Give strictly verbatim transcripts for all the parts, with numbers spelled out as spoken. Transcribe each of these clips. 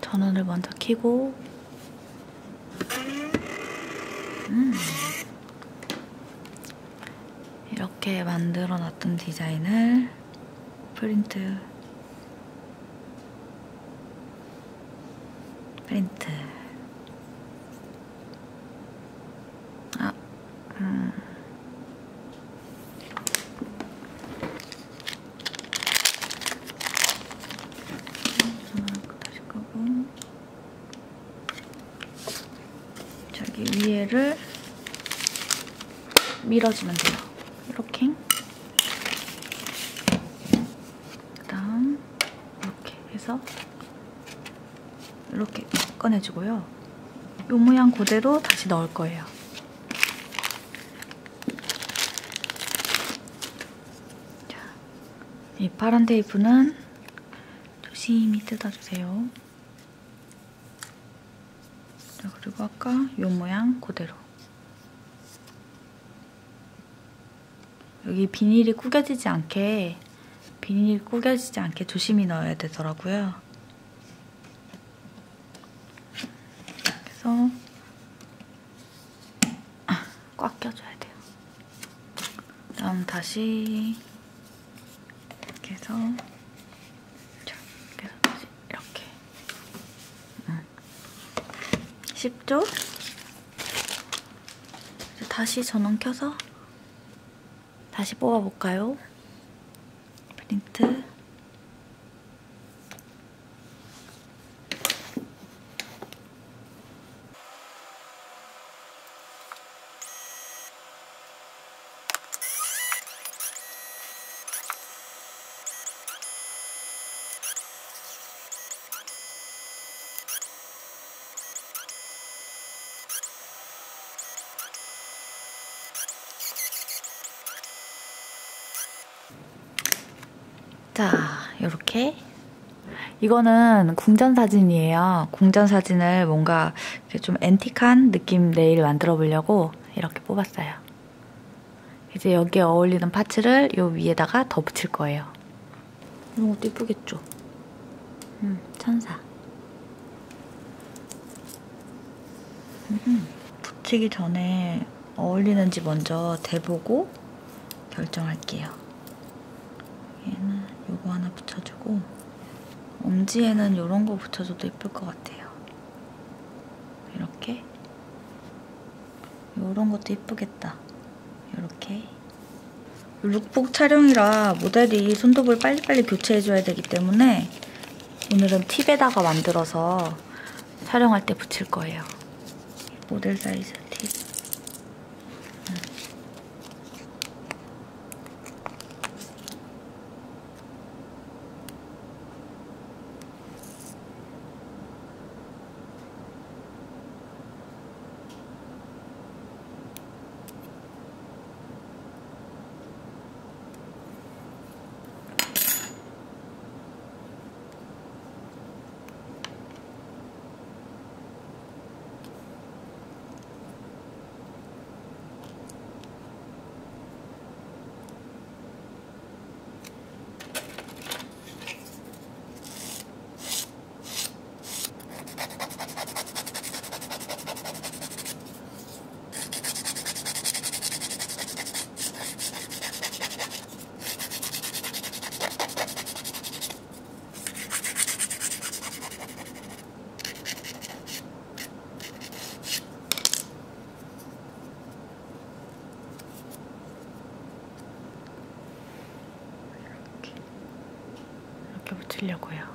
전원을 먼저 켜고 음. 이렇게 만들어 놨던 디자인을 프린트 프린트 아, 음. 다시 끄고 저기 위에를 밀어주면 돼요. 이렇게 그다음 이렇게 해서 이렇게 꺼내주고요. 이 모양 그대로 다시 넣을 거예요. 자, 이 파란 테이프는 조심히 뜯어주세요. 자, 그리고 아까 이 모양 그대로. 여기 비닐이 구겨지지 않게 비닐이 구겨지지 않게 조심히 넣어야 되더라고요. 그래서 꽉 껴줘야 돼요. 그다음 다시 이렇게 해서 이렇게 해서 다시 이렇게 음. 쉽죠? 다시 전원 켜서 다시 뽑아볼까요? 프린트 자, 이렇게 이거는 궁전 사진이에요. 궁전 사진을 뭔가 좀 앤틱한 느낌 네일 만들어 보려고 이렇게 뽑았어요. 이제 여기에 어울리는 파츠를 요 위에다가 더 붙일 거예요. 이런 것도 예쁘겠죠? 음, 천사. 음, 붙이기 전에 어울리는지 먼저 대보고 결정할게요. 얘는 요거 하나 붙여주고 엄지에는 요런 거 붙여줘도 예쁠 것 같아요. 이렇게 요런 것도 예쁘겠다. 이렇게 룩북 촬영이라 모델이 손톱을 빨리빨리 교체해줘야 되기 때문에 오늘은 팁에다가 만들어서 촬영할 때 붙일 거예요. 모델 사이즈 팁. 음. 이렇게 붙이려고요.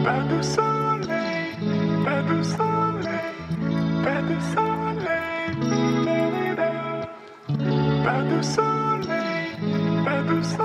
pas de soleil, pas de soleil, pas de soleil, pas de soleil, pas de soleil.